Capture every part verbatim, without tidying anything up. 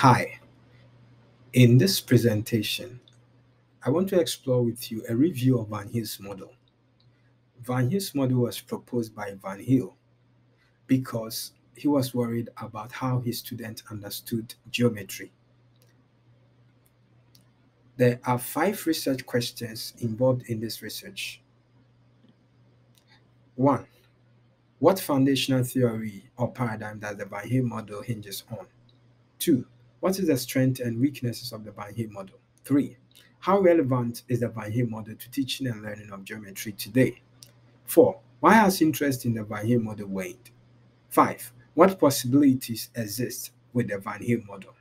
Hi, in this presentation, I want to explore with you a review of Van Heel's model. Van Heel's model was proposed by Van Heel because he was worried about how his students understood geometry. There are five research questions involved in this research. One, what foundational theory or paradigm does the Van Heel model hinges on? Two, what is the strength and weaknesses of the Van Heel model? Three, how relevant is the Van Heel model to teaching and learning of geometry today? Four, why has interest in the Van Heel model waned? Five, what possibilities exist with the Van Heel model?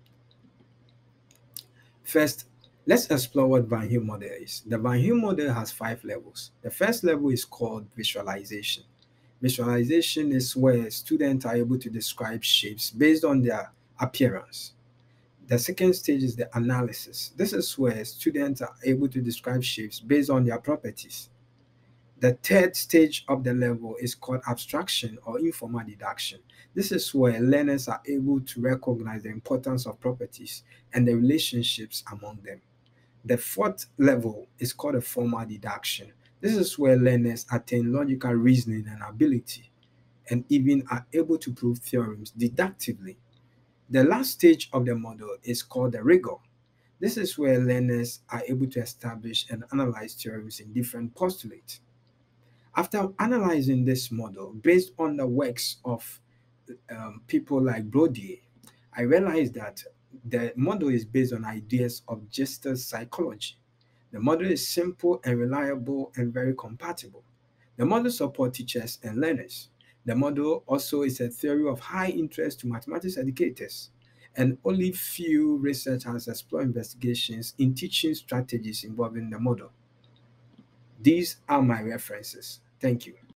First, let's explore what Van Heel model is. The Van Heel model has five levels. The first level is called visualization. Visualization is where students are able to describe shapes based on their appearance. The second stage is the analysis. This is where students are able to describe shapes based on their properties. The third stage of the level is called abstraction or informal deduction. This is where learners are able to recognize the importance of properties and the relationships among them. The fourth level is called a formal deduction. This is where learners attain logical reasoning and ability and even are able to prove theorems deductively. The last stage of the model is called the rigor. This is where learners are able to establish and analyze theorems in different postulates. After analyzing this model based on the works of um, people like Brodier, I realized that the model is based on ideas of justice psychology. The model is simple and reliable and very compatible. The model supports teachers and learners. The model also is a theory of high interest to mathematics educators, and only few research has explored investigations in teaching strategies involving the model. These are my references. Thank you.